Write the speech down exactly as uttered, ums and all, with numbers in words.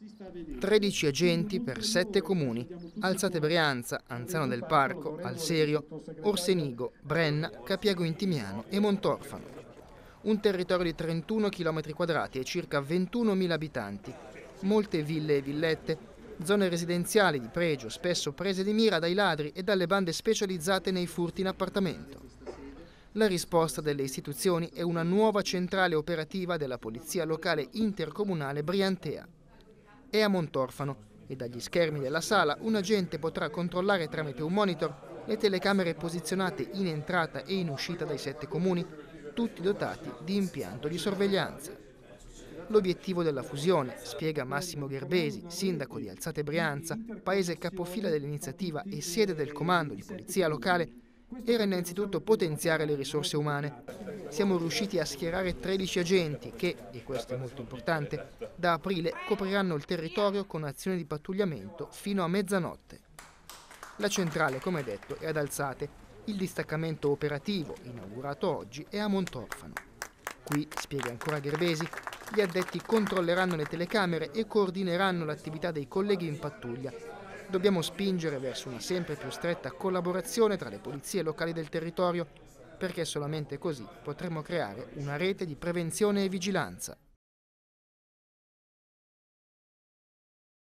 tredici agenti per sette comuni: Alzate Brianza, Anzano del Parco, Alserio, Orsenigo, Brenna, Capiago Intimiano e Montorfano. Un territorio di trentuno chilometri quadrati e circa ventunomila abitanti, molte ville e villette, zone residenziali di pregio, spesso prese di mira dai ladri e dalle bande specializzate nei furti in appartamento. La risposta delle istituzioni è una nuova centrale operativa della Polizia Locale Intercomunale Briantea. È a Montorfano e dagli schermi della sala un agente potrà controllare tramite un monitor le telecamere posizionate in entrata e in uscita dai sette comuni, tutti dotati di impianto di sorveglianza. L'obiettivo della fusione, spiega Massimo Gherbesi, sindaco di Alzate Brianza, paese capofila dell'iniziativa e sede del comando di polizia locale, era innanzitutto potenziare le risorse umane. Siamo riusciti a schierare tredici agenti che, e questo è molto importante, da aprile copriranno il territorio con azioni di pattugliamento fino a mezzanotte. La centrale, come detto, è ad Alzate. Il distaccamento operativo, inaugurato oggi, è a Montorfano. Qui, spiega ancora Gherbesi, gli addetti controlleranno le telecamere e coordineranno l'attività dei colleghi in pattuglia. Dobbiamo spingere verso una sempre più stretta collaborazione tra le polizie locali del territorio, perché solamente così potremo creare una rete di prevenzione e vigilanza.